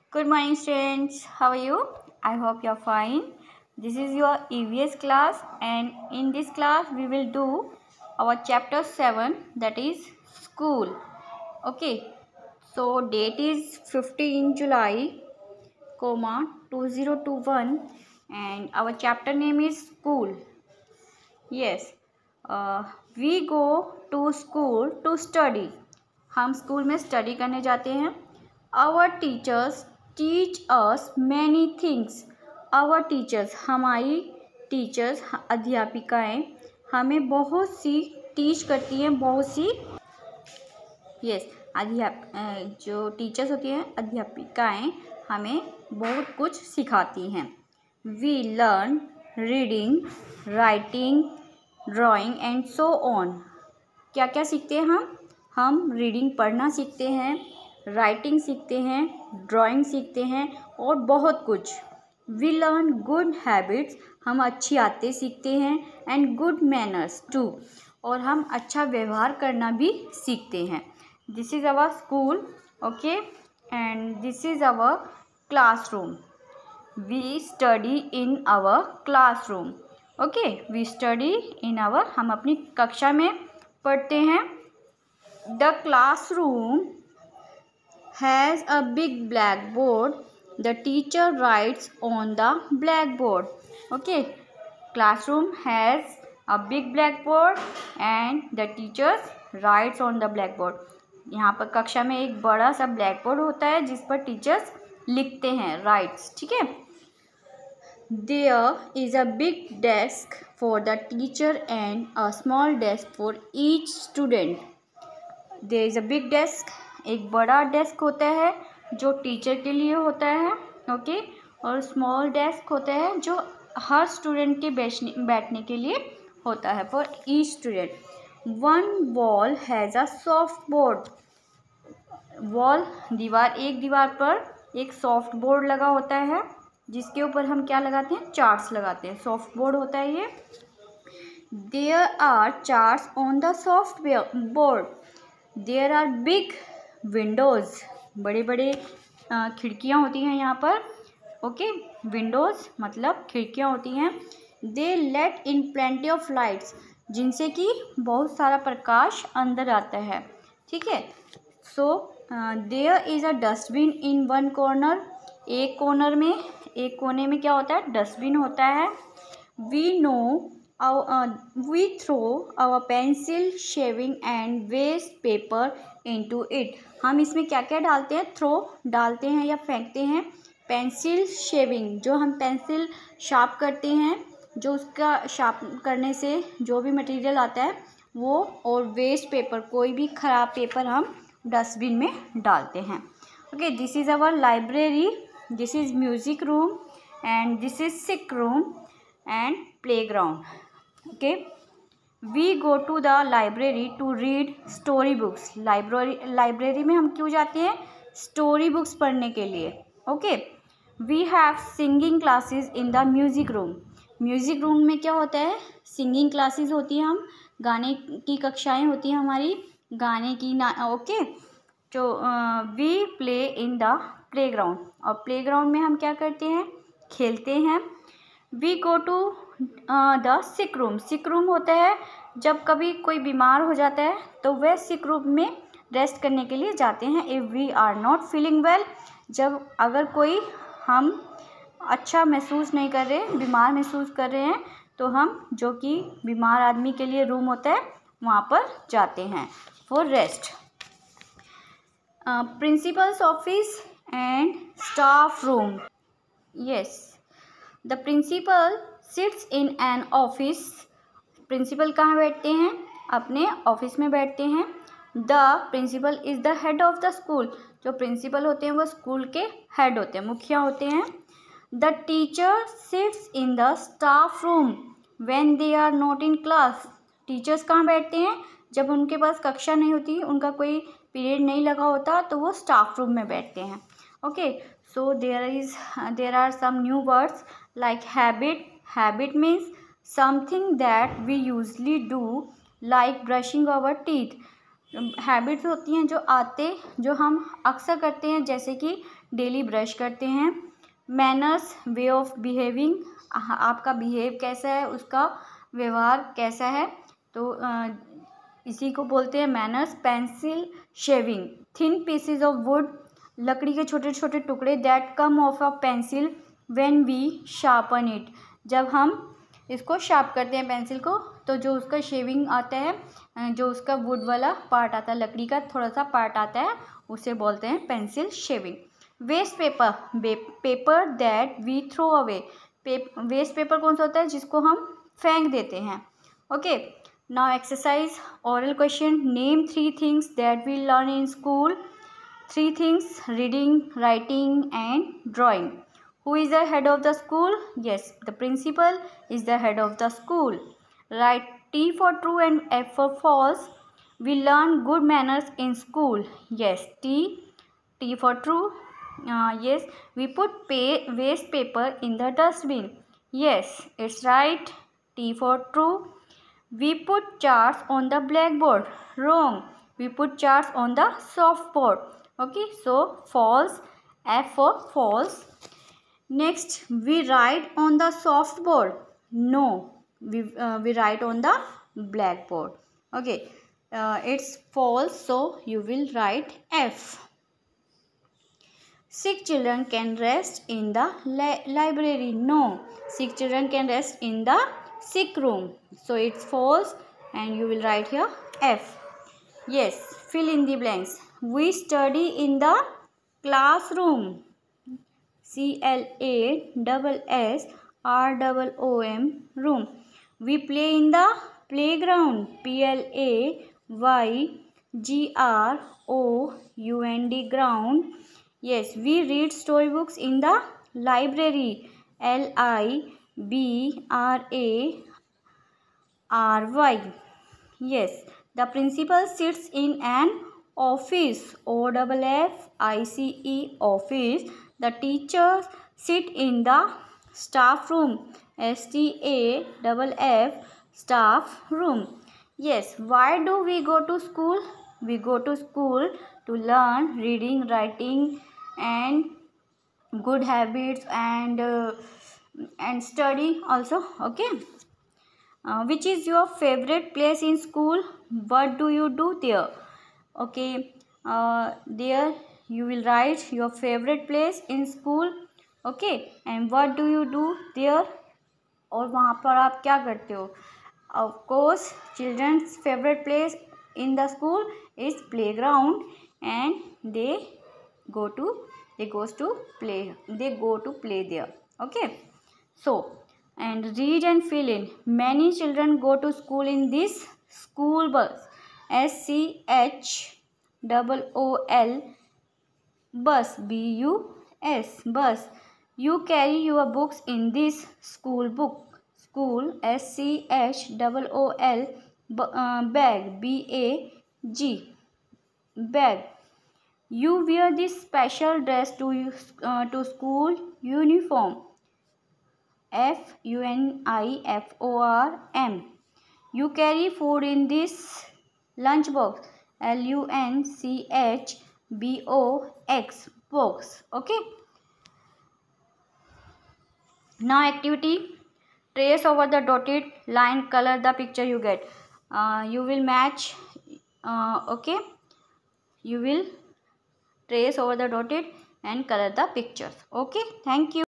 Good morning, students. How are you? I hope you're fine. This is your EVS class, and in this class, we will do our chapter 7, that is school. Okay, so date is 15 July, 2021, and our chapter name is school. Yes, we go to school to study. हम school में study करने जाते हैं. Our teachers teach us many things. Our teachers, हमारी teachers, अध्यापिकाएं हमें बहुत सी teach करती हैं, बहुत सी जो टीचर्स होती हैं, अध्यापिकाएं हमें बहुत कुछ सिखाती हैं. We learn reading, writing, drawing and so on. क्या क्या सीखते हैं हम रीडिंग पढ़ना सीखते हैं, राइटिंग सीखते हैं, ड्राइंग सीखते हैं और बहुत कुछ. वी लर्न गुड हैबिट्स, हम अच्छी आदतें सीखते हैं, एंड गुड मैनर्स टू, और हम अच्छा व्यवहार करना भी सीखते हैं. This is our school. Okay, and this is our classroom. We study in our classroom. Okay, we study in our, हम अपनी कक्षा में पढ़ते हैं. The classroom has a big black board. The teacher writes on the black board. Okay, classroom has a big black board and the teachers writes on the black board. यहाँ पर कक्षा में एक बड़ा सा ब्लैक बोर्ड होता है जिस पर टीचर्स लिखते हैं, राइट्स. ठीक है. There is a big desk for the teacher and a small desk for each student. There is a big desk. एक बड़ा डेस्क होता है जो टीचर के लिए होता है. ओके, और स्मॉल डेस्क होता है जो हर स्टूडेंट के बैठने के लिए होता है, for each student. One wall has a soft board. Wall, दीवार, एक दीवार पर एक सॉफ्ट बोर्ड लगा होता है जिसके ऊपर हम क्या लगाते हैं, चार्ट्स लगाते हैं. सॉफ्ट बोर्ड होता है ये. There are charts on the soft board. There are big windows, बड़े बड़े खिड़कियाँ होती हैं यहाँ पर. ओके, विंडोज़ मतलब खिड़कियाँ होती हैं. They let in plenty of lights, जिनसे कि बहुत सारा प्रकाश अंदर आता है. ठीक है. So there is a dustbin in one corner. एक कोने में क्या होता है, डस्टबिन होता है. We throw our pencil, shaving and waste paper into it. हम इसमें क्या क्या डालते हैं, थ्रो डालते हैं या फेंकते हैं. पेंसिल शेविंग, जो हम पेंसिल शार्प करते हैं, जो उसका शार्प करने से जो भी मटेरियल आता है वो, और वेस्ट पेपर, कोई भी ख़राब पेपर हम डस्टबिन में डालते हैं. Okay, this is our library. This is music room and this is sick room and playground. Okay, we go to the library to read story books. Library में हम क्यों जाते हैं, स्टोरी बुक्स पढ़ने के लिए. Okay, we have singing classes in the music room. Music room में क्या होता है, सिंगिंग क्लासेस होती हैं, हम गाने की कक्षाएं होती हैं हमारी, गाने की ओके. तो we play in the playground, और प्लेग्राउंड में हम क्या करते हैं, खेलते हैं. We go to the sick room. Sick room होता है जब कभी कोई बीमार हो जाता है तो वह सिक रूम में रेस्ट करने के लिए जाते हैं. If we are not feeling well, जब अगर कोई हम अच्छा महसूस नहीं कर रहे, बीमार महसूस कर रहे हैं, तो हम, जो कि बीमार आदमी के लिए रूम होता है, वहाँ पर जाते हैं for rest. Principal's office and staff room. Yes, the principal sits in an office. Principal कहाँ बैठते हैं, अपने ऑफिस में बैठते हैं. The principal is the head of the school. जो प्रिंसिपल होते हैं वो स्कूल के हेड होते हैं, मुखिया होते हैं. The teacher sits in the staff room when they are not in class. Teachers कहाँ बैठते हैं, जब उनके पास कक्षा नहीं होती, उनका कोई पीरियड नहीं लगा होता, तो वो स्टाफ रूम में बैठते हैं. Okay, so there are some new words like habit. Habit means something that we usually do, like brushing our teeth. Habits होती हैं जो हम अक्सर करते हैं, जैसे कि डेली ब्रश करते हैं। मैनर्स, वे ऑफ बिहेविंग, आपका बिहेव कैसा है, उसका व्यवहार कैसा है, तो इसी को बोलते हैं manners. Pencil shaving, thin pieces of wood, लकड़ी के छोटे छोटे टुकड़े, that come off a pencil when we sharpen it, जब हम इसको शार्प करते हैं पेंसिल को, तो जो उसका शेविंग आता है, जो उसका वुड वाला पार्ट आता है, लकड़ी का थोड़ा सा पार्ट आता है, उसे बोलते हैं pencil shaving. Waste paper, paper that we throw away, waste paper कौन सा होता है, जिसको हम फेंक देते हैं। Okay, now exercise oral question. Name 3 things that we learn in school. 3 things, reading, writing and drawing. Who is the head of the school? Yes, the principal is the head of the school. Write T for true and F for false. We learn good manners in school. Yes, T for true. Yes, we put waste paper in the dustbin. Yes, it's right. T for true. We put charts on the blackboard. Wrong. We put charts on the soft board. Okay, so false. F for false. Next, we write on the soft board. No, we write on the blackboard. Okay, it's false, so you will write F. Sick children can rest in the library. No, sick children can rest in the sick room, so it's false, and you will write here F. Yes, fill in the blanks. We study in the classroom. CLASSROOM, room. We play in the playground. PLAYGROUND, ground. Yes, we read storybooks in the library. LIBRARY. Yes, the principal sits in an office. OFFICE, office. The teachers sit in the staff room. STAFF, staff room. Yes, why do we go to school? We go to school to learn reading, writing and good habits, and study also. Okay, which is your favorite place in school? What do you do there? Okay, there you will write your favorite place in school. Okay, and what do you do there? और वहाँ पर आप क्या करते हो? Of course, children's favorite place in the school is playground, and they go to play there. Okay, so, and read and fill in. Many children go to school in this school bus. SCHOOL, bus. BUS, bus. You carry your books in this school book. School. SCHOOL, bag. BAG, bag. You wear this special dress to school uniform. FUNIFORM. You carry food in this lunch box. LUNCHBOX, box. Okay, now activity. Trace over the dotted line, color the picture you get. You will match. Okay, you will trace over the dotted and color the pictures. Okay, thank you.